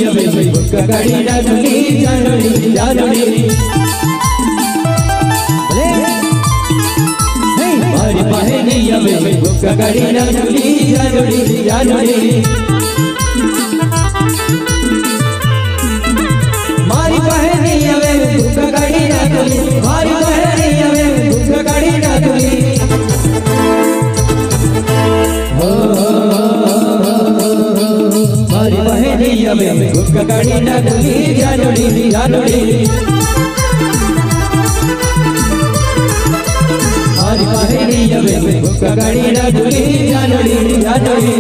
अबे बुक्का गाड़ी डालूंगी जानोड़ी जानोड़ी मारी बहनी अबे बुक्का गाड़ी डालूंगी जानोड़ी जानोड़ी मारी बहनी अबे बुक्का गाड़ी डालूंगी मारी बहनी अबे बुक्का गाड़ी डालूंगी मारी बहनी अबे बुक्का गाड़ी डालूंगी जानोड़ी जानोड़ी मारी बहनी अबे बुक्का गाड़ी डालूंगी जानोड़ी जानोड़ी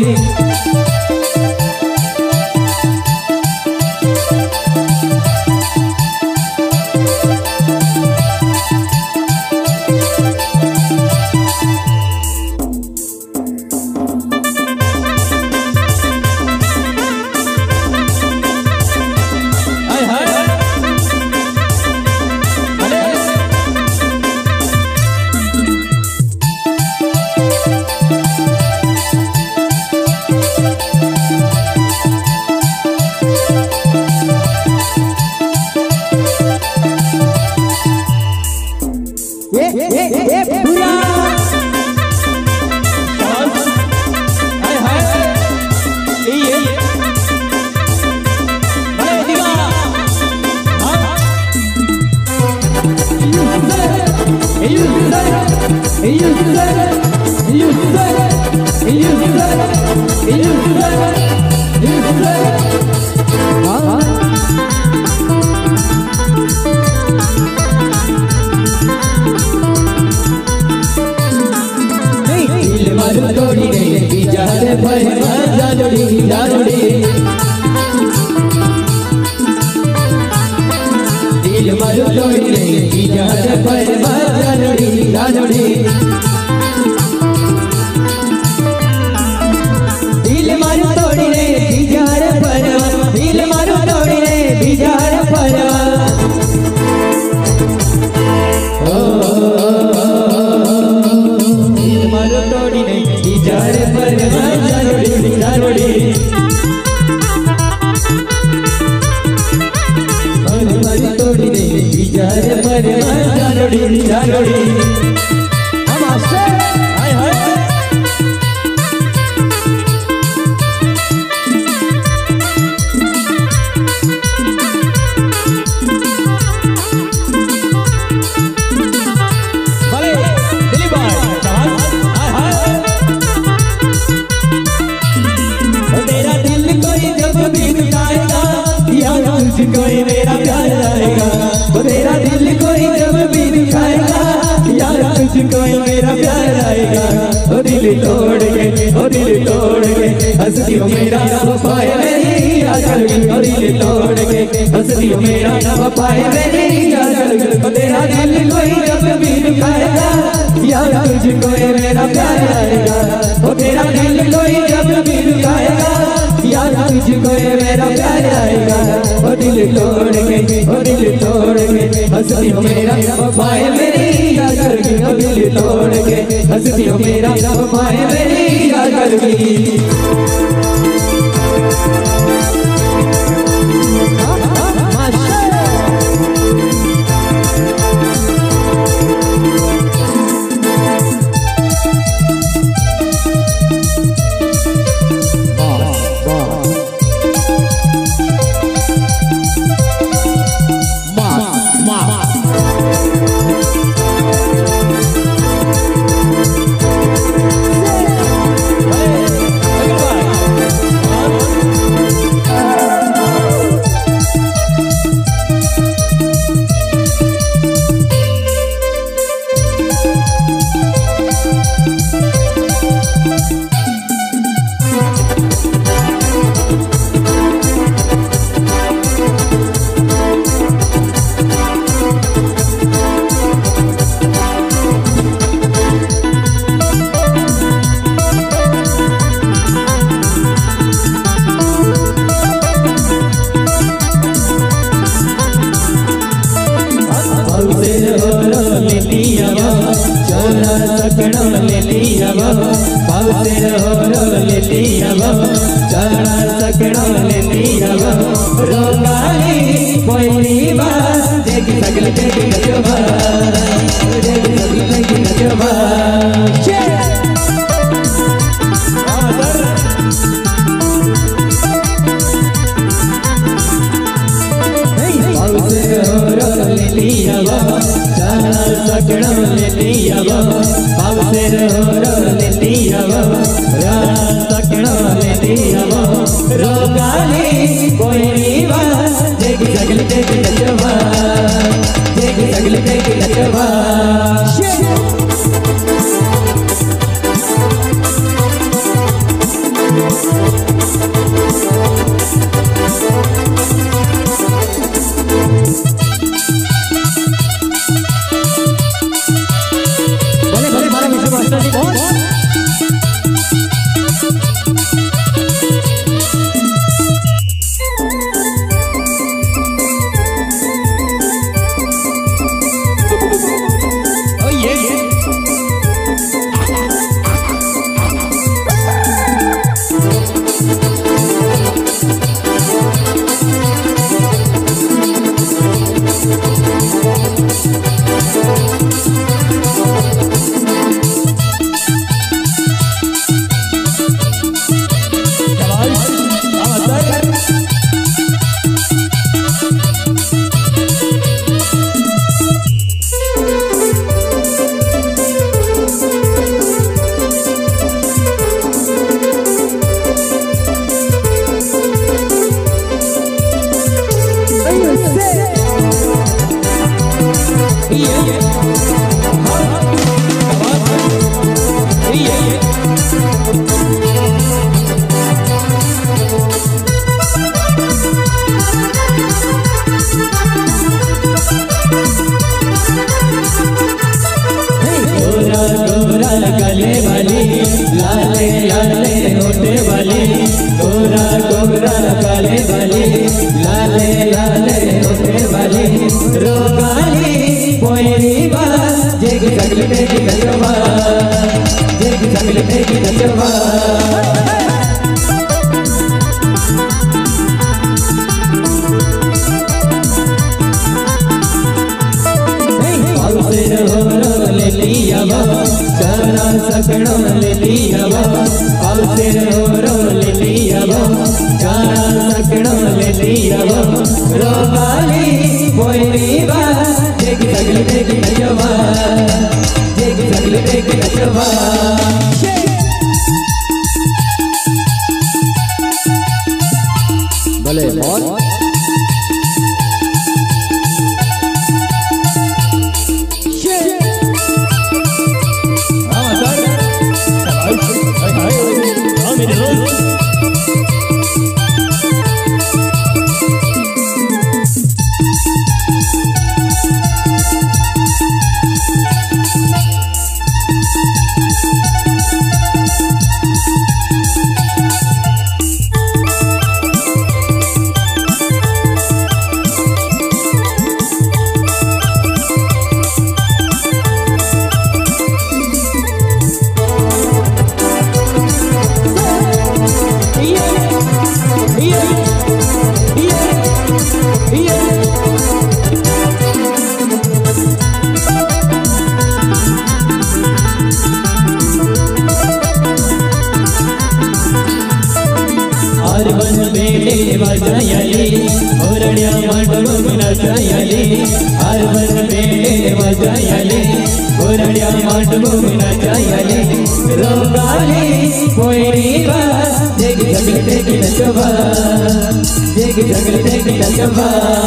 कोई मेरा प्यार आएगा तेरा दिल कोई जब भी दिखाएगा यार तुझको मेरा प्यार आएगा ओ दिल तोड़ के हंसती हो मेरा वफाए मेरी आजकल ओ दिल तोड़ के हंसती हो मेरा वफाए मेरी आजकल तेरा दिल कोई जब भी दिखाएगा यार तुझको मेरा प्यार आएगा ओ तेरा दिल कोई जब भी दिखाएगा यार तुझको मेरा प्यार आएगा ओ दिल तोड़ के हंसती हो मेरा वफाए मेरी आजकल ओ दिल तोड़ के हंसती हो मेरा वफाए मेरी आजकल जगल देख नचवा देख जगल देख नचवा सकड़ो ले लिया वो पावसे रो ले लिया वो सकड़ो ले लिया वो रोगाली कोई नीवा देख जगल देख नचवा देख जगल देख नचवा गले वाली लाले लाले होते वाली गोरा गोरा गले वाली लाले लाले होते वाली रोगाली कोई बात जग जगल देख नचवा जग जगल देख नचवा ले लिया वो चरा सकड़ो ले लिया वो पावसे रो ले लिया वो चरा सकड़ो ले लिया वो रोगाली कोई नीवा देख जगल देख नचवा देख जगल देख नचवा भले और वजायली ओरड्या मांडव नचायली हरवन बेले वजायली ओरड्या मांडव नचायली रोगाली कोई नीवा जग जगल देख नचवा जग जगल देख नचवा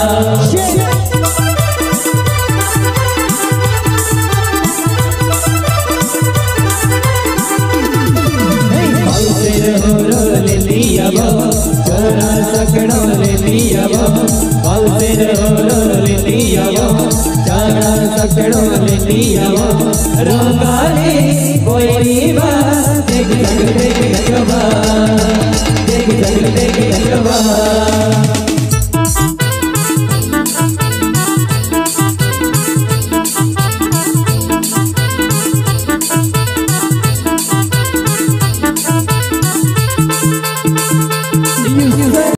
ले लिया वो चरा सकड़ो ले लिया वो पावसे ले लिया वो चरा सकड़ो ले लिया वो रोगाली कोई नीवा देख जगल देख नचवा देख जगल देख